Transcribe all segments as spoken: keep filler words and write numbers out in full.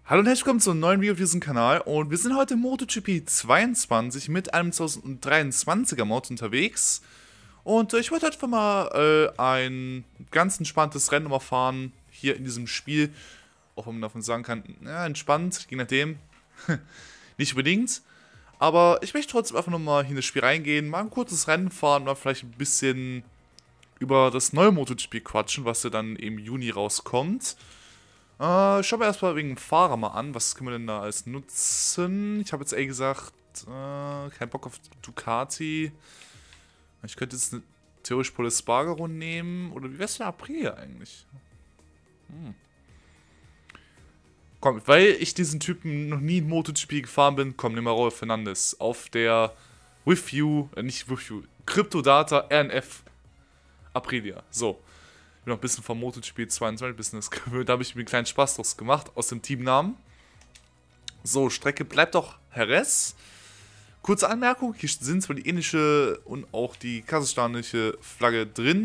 Hallo und herzlich willkommen zu einem neuen Video auf diesem Kanal und wir sind heute im MotoGP zweiundzwanzig mit einem zweitausenddreiundzwanziger Mod unterwegs und äh, ich wollte einfach mal äh, ein ganz entspanntes Rennen mal fahren hier in diesem Spiel, auch wenn man davon sagen kann, ja, entspannt, je nachdem, nicht unbedingt, aber ich möchte trotzdem einfach nochmal hier in das Spiel reingehen, mal ein kurzes Rennen fahren, mal vielleicht ein bisschen über das neue MotoGP quatschen, was ja dann im Juni rauskommt. Äh, schauen wir erstmal wegen dem Fahrer mal an. Was können wir denn da als nutzen? Ich habe jetzt ehrlich gesagt, äh, keinen Bock auf Ducati. Ich könnte jetzt eine theoretisch Pole Espargaro nehmen. Oder wie wär's denn Aprilia eigentlich? Hm. Komm, weil ich diesen Typen noch nie in MotoGP gefahren bin, komm, nimm mal Raul Fernandes. Auf der With You, äh, nicht With You, Cryptodata R N F Aprilia. So. Ich bin noch ein bisschen vom MotoGP zweiundzwanzig Business gewöhnt. Da habe ich mir einen kleinen Spaß draus gemacht aus dem Teamnamen. So, Strecke bleibt doch Jerez. Kurze Anmerkung: Hier sind zwar die indische und auch die kasachstanische Flagge drin,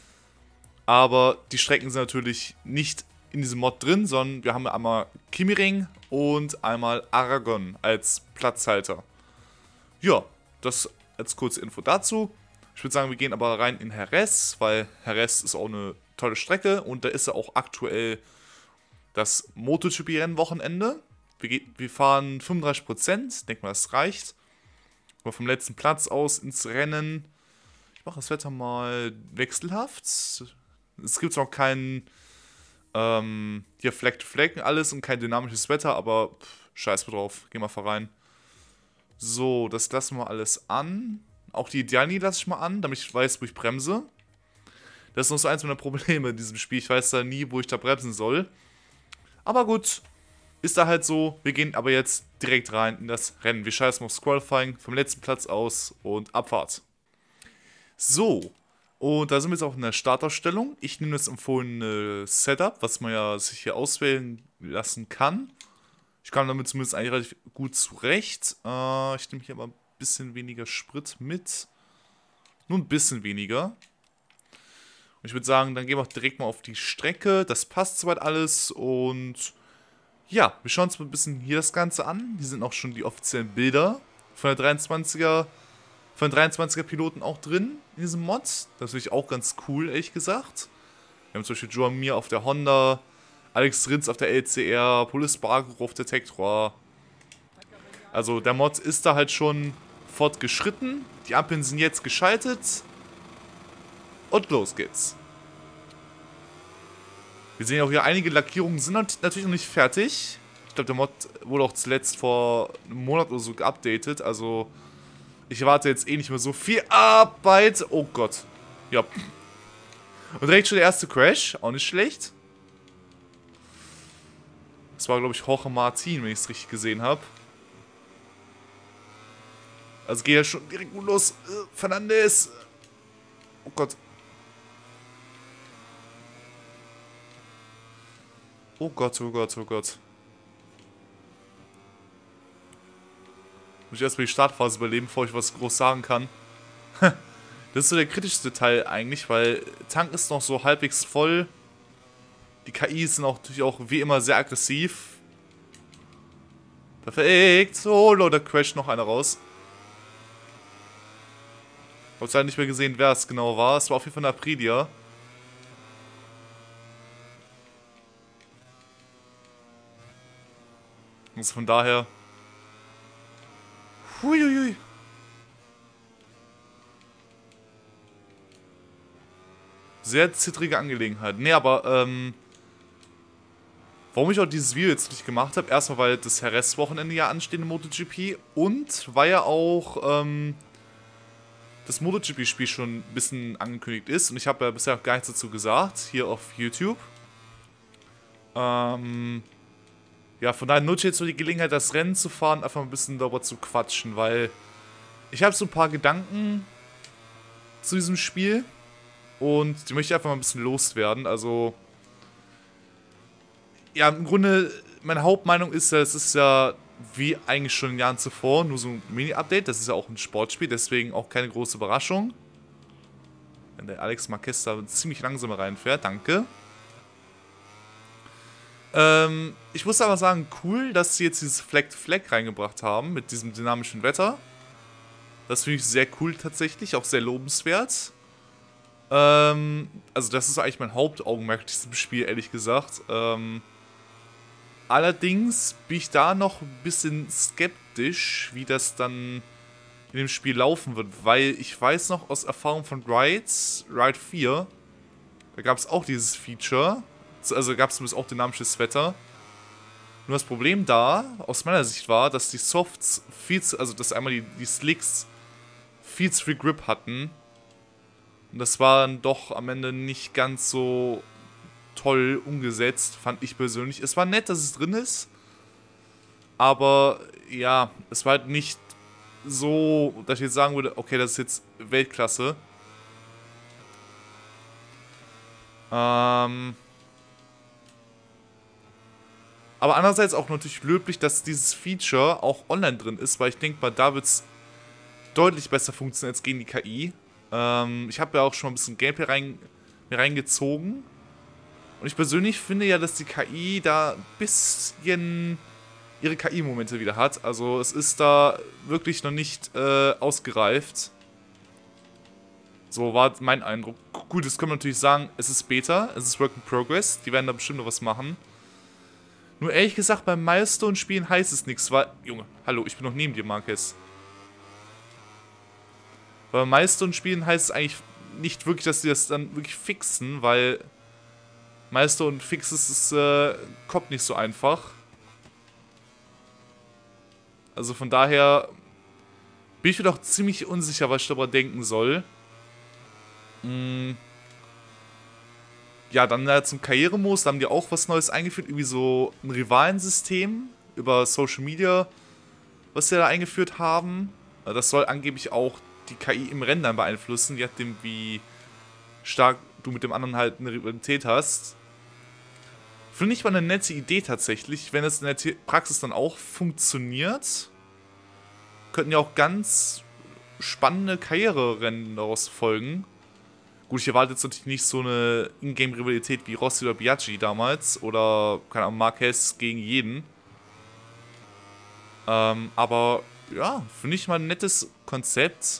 aber die Strecken sind natürlich nicht in diesem Mod drin, sondern wir haben einmal Kimiring und einmal Aragon als Platzhalter. Ja, das als kurze Info dazu. Ich würde sagen, wir gehen aber rein in Jerez, weil Jerez ist auch eine tolle Strecke und da ist ja auch aktuell das MotoGP-Rennwochenende. Wir, wir fahren fünfunddreißig Prozent, denke mal, das reicht. Aber vom letzten Platz aus ins Rennen. Ich mache das Wetter mal wechselhaft. Es gibt noch keinen ähm, hier Fleck to Fleck und alles und kein dynamisches Wetter, aber pff, scheiß drauf, gehen wir mal rein. So, das lassen wir alles an. Auch die Ideallinie lasse ich mal an, damit ich weiß, wo ich bremse. Das ist noch so eins meiner Probleme in diesem Spiel. Ich weiß da nie, wo ich da bremsen soll. Aber gut, ist da halt so. Wir gehen aber jetzt direkt rein in das Rennen. Wir scheißen aufs Qualifying vom letzten Platz aus und Abfahrt. So, und da sind wir jetzt auch in der Startausstellung. Ich nehme das empfohlene Setup, was man ja sich hier auswählen lassen kann. Ich kam damit zumindest eigentlich relativ gut zurecht. Äh, ich nehme hier aber ein bisschen weniger Sprit mit. Nur ein bisschen weniger. Ich würde sagen, dann gehen wir auch direkt mal auf die Strecke. Das passt soweit alles. Und ja, wir schauen uns mal ein bisschen hier das Ganze an. Hier sind auch schon die offiziellen Bilder von der dreiundzwanziger, von den dreiundzwanziger Piloten auch drin in diesem Mod. Das ist natürlich auch ganz cool, ehrlich gesagt. Wir haben zum Beispiel Joan Mir auf der Honda, Alex Rins auf der L C R, Pole Espargaro auf der Tectra. Also der Mod ist da halt schon fortgeschritten. Die Ampeln sind jetzt geschaltet. Und los geht's. Wir sehen auch hier, einige Lackierungen sind natürlich noch nicht fertig. Ich glaube, der Mod wurde auch zuletzt vor einem Monat oder so geupdatet. Also, ich erwarte jetzt eh nicht mehr so viel Arbeit. Oh Gott. Ja. Und direkt schon der erste Crash. Auch nicht schlecht. Das war, glaube ich, Jorge Martin, wenn ich es richtig gesehen habe. Also geht ja schon direkt gut los. Fernandes. Oh Gott. Oh Gott, oh Gott, oh Gott. Muss ich erstmal die Startphase überleben, bevor ich was groß sagen kann. Das ist so der kritischste Teil eigentlich, weil Tank ist noch so halbwegs voll. Die K Is sind auch natürlich auch wie immer sehr aggressiv. Perfekt. Oh, da crasht noch einer raus. Ich habe leider nicht mehr gesehen, wer es genau war. Es war auf jeden Fall eine Aprilia. Also von daher. Huiuiui. Sehr zittrige Angelegenheit. Nee, aber, ähm. warum ich auch dieses Video jetzt nicht gemacht habe, erstmal weil das Jerez-Wochenende ja ansteht im MotoGP und weil ja auch, ähm. das MotoGP-Spiel schon ein bisschen angekündigt ist. Und ich habe ja bisher auch gar nichts dazu gesagt, hier auf YouTube. Ähm. Ja, von daher nutze ich jetzt so die Gelegenheit, das Rennen zu fahren, einfach ein bisschen darüber zu quatschen, weil ich habe so ein paar Gedanken zu diesem Spiel und die möchte ich einfach mal ein bisschen loswerden. Also, ja, im Grunde, meine Hauptmeinung ist ja, es ist ja wie eigentlich schon in Jahren zuvor nur so ein Mini-Update. Das ist ja auch ein Sportspiel, deswegen auch keine große Überraschung. Wenn der Alex Marquez da ziemlich langsam reinfährt, danke. Ähm, ich muss aber sagen, cool, dass sie jetzt dieses Flag to Flag reingebracht haben mit diesem dynamischen Wetter. Das finde ich sehr cool tatsächlich, auch sehr lobenswert. Ähm, also das ist eigentlich mein Hauptaugenmerk diesem Spiel, ehrlich gesagt. Ähm, allerdings bin ich da noch ein bisschen skeptisch, wie das dann in dem Spiel laufen wird, weil ich weiß noch aus Erfahrung von Rides, Ride vier, da gab es auch dieses Feature, also gab es zumindest auch dynamisches Wetter. Nur das Problem da, aus meiner Sicht war, dass die Softs viel zu, also dass einmal die, die Slicks viel zu viel Grip hatten. Und das war dann doch am Ende nicht ganz so toll umgesetzt, fand ich persönlich. Es war nett, dass es drin ist, aber ja, es war halt nicht so, dass ich jetzt sagen würde, okay, das ist jetzt Weltklasse. Ähm... Aber andererseits auch natürlich löblich, dass dieses Feature auch online drin ist, weil ich denke mal, da wird es deutlich besser funktionieren als gegen die K I. Ähm, ich habe ja auch schon ein bisschen Gameplay rein, mir reingezogen. Und ich persönlich finde ja, dass die K I da ein bisschen ihre K I-Momente wieder hat. Also es ist da wirklich noch nicht äh, ausgereift. So war mein Eindruck. Gut, das können wir natürlich sagen, es ist Beta, es ist Work in Progress. Die werden da bestimmt noch was machen. Nur ehrlich gesagt, beim Milestone-Spielen heißt es nichts, weil... Junge, hallo, ich bin noch neben dir, Marquez. Bei Milestone-Spielen heißt es eigentlich nicht wirklich, dass sie das dann wirklich fixen, weil Milestone Fixes ist, äh, kommt nicht so einfach. Also von daher bin ich mir doch ziemlich unsicher, was ich darüber denken soll. Hm... Ja, dann äh, zum Karrieremodus, da haben die auch was Neues eingeführt, irgendwie so ein Rivalensystem über Social Media, was sie da eingeführt haben. Das soll angeblich auch die K I im Rennen dann beeinflussen, je nachdem wie stark du mit dem anderen halt eine Rivalität hast. Finde ich mal eine nette Idee tatsächlich, wenn es in der Praxis dann auch funktioniert. Könnten ja auch ganz spannende Karriererennen daraus folgen. Gut, ich erwarte jetzt natürlich nicht so eine Ingame-Rivalität wie Rossi oder Biaggi damals. Oder, keine Ahnung, Marquez gegen jeden. Ähm, aber, ja, finde ich mal ein nettes Konzept.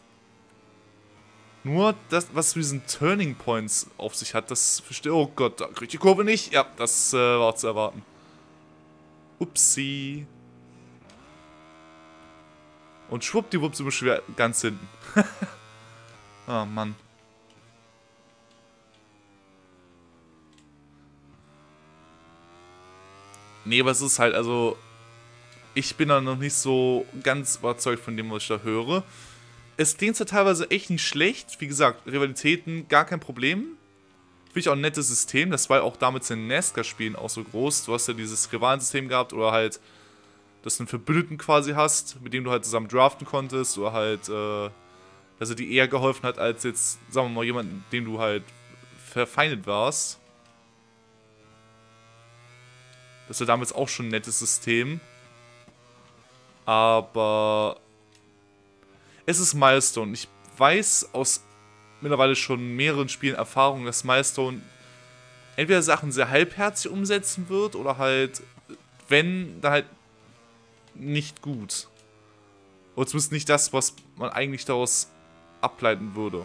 Nur, das, was mit diesen Turning Points auf sich hat, das verstehe ich. Oh Gott, da krieg ich die Kurve nicht. Ja, das äh, war zu erwarten. Upsi. Und schwuppdiwupp sind wir schon wieder ganz hinten. Oh, Mann. Nee, aber es ist halt, also, ich bin da noch nicht so ganz überzeugt von dem, was ich da höre. Es klingt zwar teilweise echt nicht schlecht. Wie gesagt, Rivalitäten, gar kein Problem. Finde ich auch ein nettes System. Das war ja auch damals in NASCAR-Spielen auch so groß. Du hast ja dieses Rivalensystem gehabt oder halt, dass du einen Verbündeten quasi hast, mit dem du halt zusammen draften konntest. Oder halt, äh, dass er dir eher geholfen hat, als jetzt, sagen wir mal, jemanden, dem du halt verfeindet warst. Das war damals auch schon ein nettes System. Aber es ist Milestone. Ich weiß aus mittlerweile schon mehreren Spielen Erfahrung, dass Milestone entweder Sachen sehr halbherzig umsetzen wird oder halt, wenn, dann halt nicht gut. Oder zumindest nicht das, was man eigentlich daraus ableiten würde.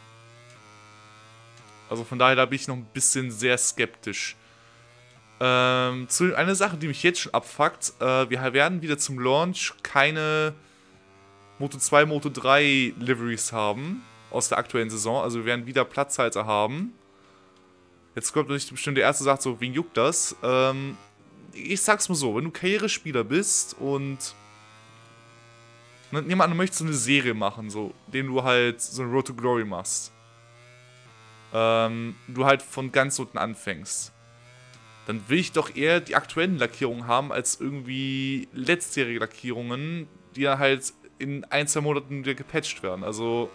Also von daher, da bin ich noch ein bisschen sehr skeptisch. Ähm, zu eine Sache, die mich jetzt schon abfuckt, äh, wir werden wieder zum Launch keine Moto zwei, Moto drei Liveries haben aus der aktuellen Saison, also wir werden wieder Platzhalter haben. Jetzt kommt natürlich bestimmt der Erste, sagt so, wen juckt das? Ähm, ich sag's mal so, wenn du Karrierespieler bist und nehmen wir an, du möchtest so eine Serie machen, so, den du halt so eine Road to Glory machst. Ähm, du halt von ganz unten anfängst. Dann will ich doch eher die aktuellen Lackierungen haben, als irgendwie letztjährige Lackierungen, die dann halt in ein, zwei Monaten wieder gepatcht werden. Also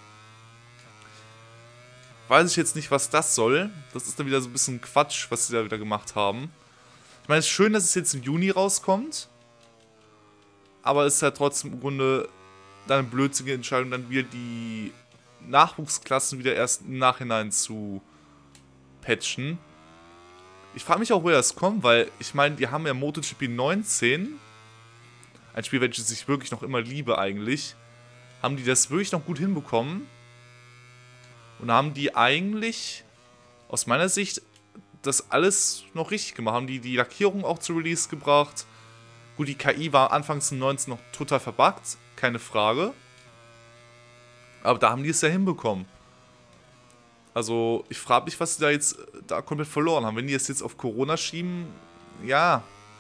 weiß ich jetzt nicht, was das soll. Das ist dann wieder so ein bisschen Quatsch, was sie da wieder gemacht haben. Ich meine, es ist schön, dass es jetzt im Juni rauskommt. Aber es ist halt trotzdem im Grunde dann eine blödsinnige Entscheidung, dann wieder die Nachwuchsklassen wieder erst im Nachhinein zu patchen. Ich frage mich auch, woher das kommt, weil ich meine, die haben ja MotoGP neunzehn, ein Spiel, welches ich wirklich noch immer liebe eigentlich, haben die das wirklich noch gut hinbekommen und haben die eigentlich, aus meiner Sicht, das alles noch richtig gemacht. Haben die die Lackierung auch zu Release gebracht. Gut, die K I war anfangs in neunzehn noch total verbuggt, keine Frage. Aber da haben die es ja hinbekommen. Also, ich frage mich, was sie da jetzt da komplett verloren haben. Wenn die es jetzt auf Corona schieben, ja.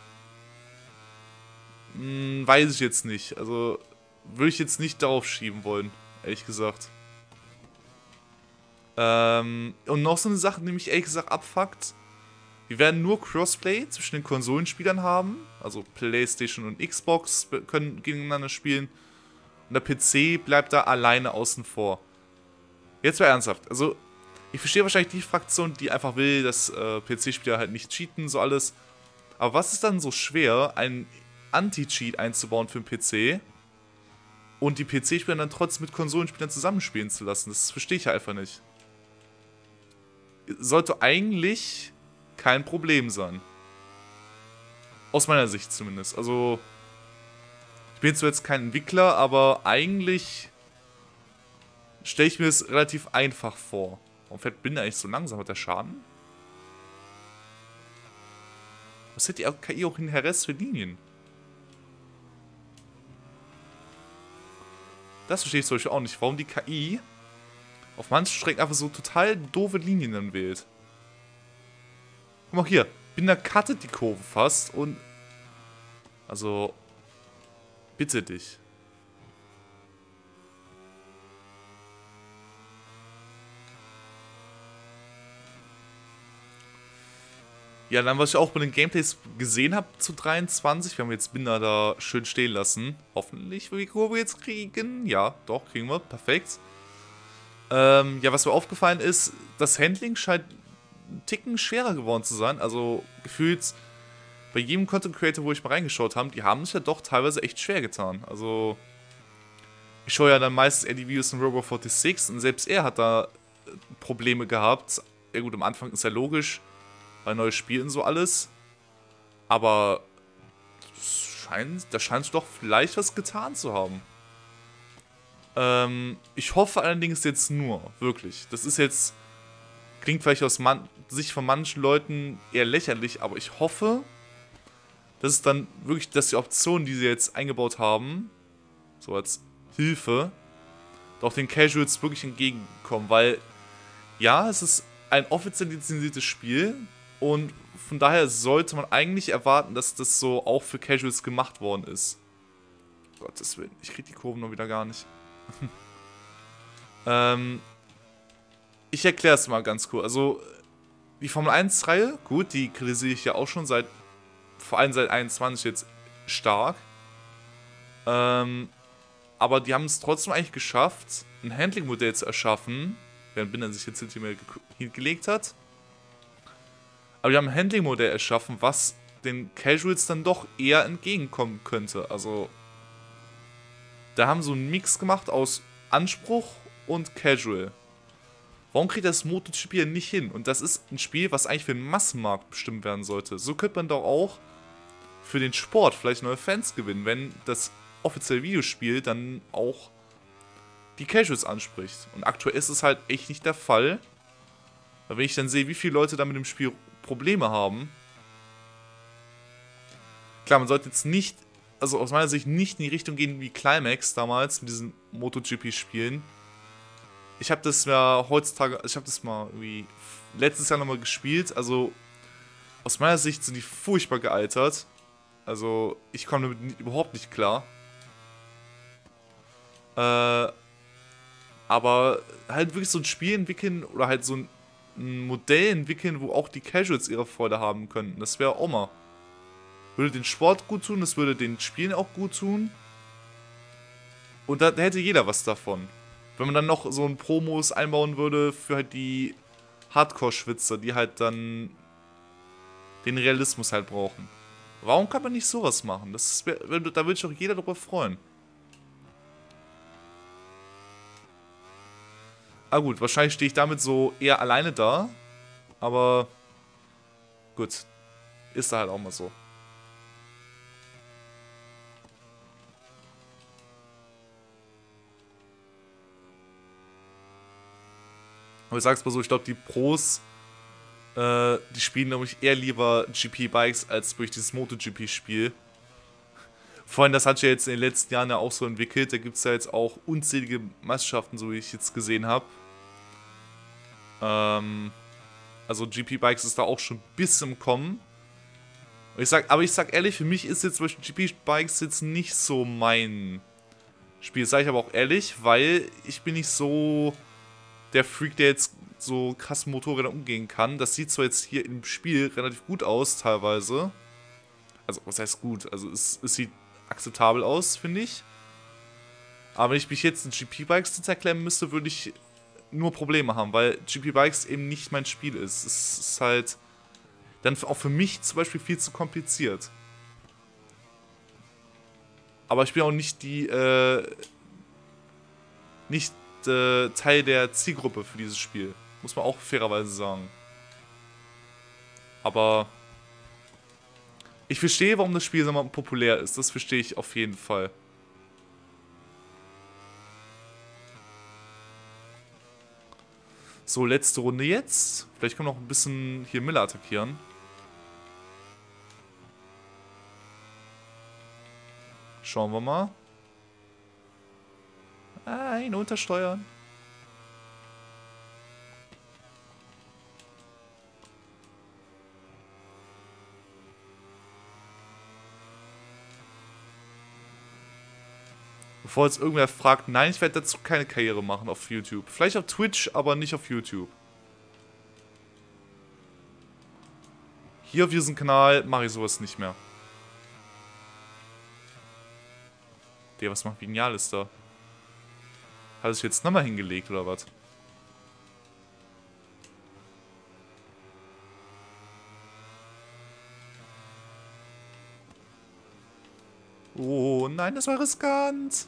Hm, weiß ich jetzt nicht. Also, würde ich jetzt nicht darauf schieben wollen, ehrlich gesagt. Ähm, und noch so eine Sache, die mich ehrlich gesagt abfuckt. Wir werden nur Crossplay zwischen den Konsolenspielern haben. Also PlayStation und Xbox können gegeneinander spielen. Und der P C bleibt da alleine außen vor. Jetzt mal ernsthaft. Also, ich verstehe wahrscheinlich die Fraktion, die einfach will, dass äh, P C-Spieler halt nicht cheaten, so alles. Aber was ist dann so schwer, einen Anti-Cheat einzubauen für den P C und die P C-Spieler dann trotzdem mit Konsolenspielern zusammenspielen zu lassen? Das verstehe ich einfach nicht. Sollte eigentlich kein Problem sein. Aus meiner Sicht zumindest. Also, ich bin zwar jetzt kein Entwickler, aber eigentlich stelle ich mir das relativ einfach vor. Warum fährt Binder eigentlich so langsam? Hat der Schaden? Was hat die K I auch in Heres für Linien? Das verstehe ich zum Beispiel auch nicht. Warum die K I auf manchen Strecken einfach so total doofe Linien dann wählt. Guck mal hier. Binder cuttet die Kurve fast und... Also... Bitte dich. Ja, dann, was ich auch bei den Gameplays gesehen habe zu dreiundzwanzig, wir haben jetzt Binder da schön stehen lassen. Hoffentlich wir die Kurve jetzt kriegen. Ja, doch, kriegen wir. Perfekt. Ähm, ja, was mir aufgefallen ist, das Handling scheint einen Ticken schwerer geworden zu sein. Also, gefühlt, bei jedem Content Creator, wo ich mal reingeschaut habe, die haben sich ja doch teilweise echt schwer getan. Also, ich schaue ja dann meistens eher die Videos von Robo sechsundvierzig und selbst er hat da Probleme gehabt. Ja gut, am Anfang ist ja logisch, bei neues Spiel und so alles. Aber scheint, da scheint doch vielleicht was getan zu haben. Ähm, ich hoffe allerdings jetzt nur, wirklich. Das ist jetzt, klingt vielleicht aus man, Sicht von manchen Leuten eher lächerlich, aber ich hoffe, dass es dann wirklich, dass die Optionen, die sie jetzt eingebaut haben, so als Hilfe, doch den Casuals wirklich entgegenkommen, weil ja, es ist ein offiziell lizenziertes Spiel und von daher sollte man eigentlich erwarten, dass das so auch für Casuals gemacht worden ist. Gottes Willen, ich krieg die Kurven noch wieder gar nicht. ähm, ich erkläre es mal ganz kurz. Also, die Formel eins Reihe, gut, die kritisiere ich ja auch schon seit, vor allem seit einundzwanzig jetzt stark. Ähm, aber die haben es trotzdem eigentlich geschafft, ein Handling-Modell zu erschaffen, während Binder sich jetzt hinter mir hingelegt hat. Aber die haben ein Handling-Modell erschaffen, was den Casuals dann doch eher entgegenkommen könnte. Also, da haben so einen Mix gemacht aus Anspruch und Casual. Warum kriegt das MotoGP nicht hin? Und das ist ein Spiel, was eigentlich für den Massenmarkt bestimmt werden sollte. So könnte man doch auch für den Sport vielleicht neue Fans gewinnen, wenn das offizielle Videospiel dann auch die Casuals anspricht. Und aktuell ist es halt echt nicht der Fall. Weil wenn ich dann sehe, wie viele Leute da mit dem Spiel Probleme haben. Klar, man sollte jetzt nicht, also aus meiner Sicht nicht in die Richtung gehen wie Climax damals mit diesen MotoGP-Spielen. Ich habe das ja heutzutage, ich habe das mal irgendwie letztes Jahr nochmal gespielt. Also aus meiner Sicht sind die furchtbar gealtert. Also ich komme damit überhaupt nicht klar. Äh, aber halt wirklich so ein Spiel entwickeln oder halt so ein, ein Modell entwickeln, wo auch die Casuals ihre Freude haben könnten. Das wäre auch mal. Würde den Sport gut tun, das würde den Spielen auch gut tun. Und da, da hätte jeder was davon. Wenn man dann noch so einen Promos einbauen würde für halt die Hardcore-Schwitzer, die halt dann den Realismus halt brauchen. Warum kann man nicht sowas machen? Das wär, da würde sich auch jeder darüber freuen. Ah gut, wahrscheinlich stehe ich damit so eher alleine da. Aber gut. Ist da halt auch mal so. Aber ich sag's mal so, ich glaube, die Pros, äh, die spielen, glaube ich, eher lieber G P-Bikes als durch dieses MotoGP-Spiel. Vor allem, das hat sich ja jetzt in den letzten Jahren ja auch so entwickelt. Da gibt es ja jetzt auch unzählige Meisterschaften, so wie ich jetzt gesehen habe. Ähm, also G P-Bikes ist da auch schon ein bisschen im Kommen. Und ich sag, aber ich sag ehrlich, für mich ist jetzt zum Beispiel G P-Bikes jetzt nicht so mein Spiel. Das sage ich aber auch ehrlich, weil ich bin nicht so der Freak, der jetzt so krass mit Motorrädern umgehen kann. Das sieht zwar jetzt hier im Spiel relativ gut aus, teilweise. Also, was heißt gut? Also, es, es sieht akzeptabel aus, finde ich. Aber wenn ich mich jetzt in G P-Bikes hinterklemmen müsste, würde ich nur Probleme haben, weil G P-Bikes eben nicht mein Spiel ist. Es ist halt dann auch für mich zum Beispiel viel zu kompliziert. Aber ich bin auch nicht die, äh, nicht äh, Teil der Zielgruppe für dieses Spiel. Muss man auch fairerweise sagen. Aber ich verstehe, warum das Spiel so mal populär ist. Das verstehe ich auf jeden Fall. So, letzte Runde jetzt. Vielleicht können wir noch ein bisschen hier Miller attackieren. Schauen wir mal. Ein untersteuern. Bevor jetzt irgendwer fragt, nein, ich werde dazu keine Karriere machen auf YouTube. Vielleicht auf Twitch, aber nicht auf YouTube. Hier auf diesem Kanal mache ich sowas nicht mehr. Der, was macht Vinales da? Hat er sich jetzt nochmal hingelegt, oder was? Oh nein, das war riskant.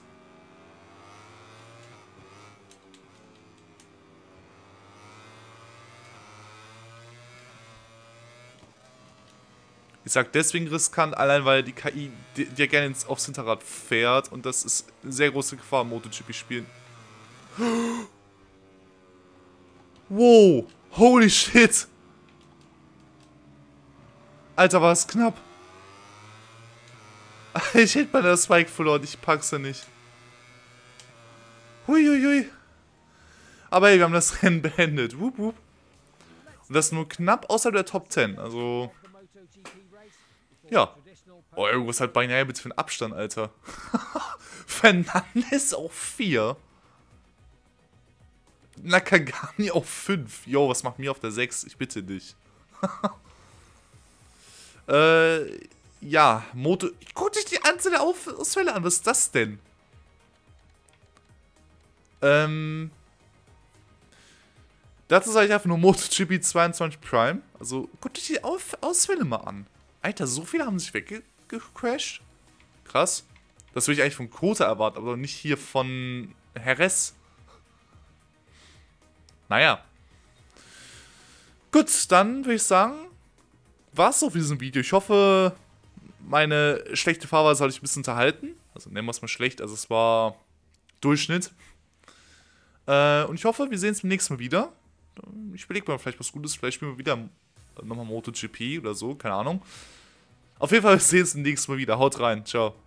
Ich sag deswegen riskant, allein weil die K I dir gerne ins, aufs Hinterrad fährt und das ist eine sehr große Gefahr im MotoGP-Spielen. Wow, holy shit. Alter, war es knapp. Ich hätte bei der Spike verloren, ich pack's ja nicht. Huiuiui. Aber hey, wir haben das Rennen beendet. Wup, wup. Und das nur knapp außerhalb der Top zehn, also... Ja. Oh, irgendwas hat beinahe bitte für einen Abstand, Alter. Fernandes auf vier. Nakagami auf fünf. Jo, was macht mir auf der sechs? Ich bitte dich. äh, ja, Moto... Guck dich die Anzahl der Ausfälle an, was ist das denn? Ähm... Dazu sage ich einfach nur MotoGP zweiundzwanzig Prime. Also, guckt euch die Auf Ausfälle mal an. Alter, so viele haben sich weggecrashed. Krass. Das würde ich eigentlich von Kota erwarten, aber nicht hier von Jerez. Naja. Gut, dann würde ich sagen, war es so für diesem Video. Ich hoffe, meine schlechte Fahrweise hat euch ein bisschen unterhalten. Also nennen wir es mal schlecht, also es war Durchschnitt. Äh, und ich hoffe, wir sehen uns beim nächsten Mal wieder. Ich überlege mal vielleicht was Gutes. Vielleicht spielen wir wieder nochmal MotoGP oder so. Keine Ahnung. Auf jeden Fall, wir sehen uns beim nächsten Mal wieder. Haut rein. Ciao.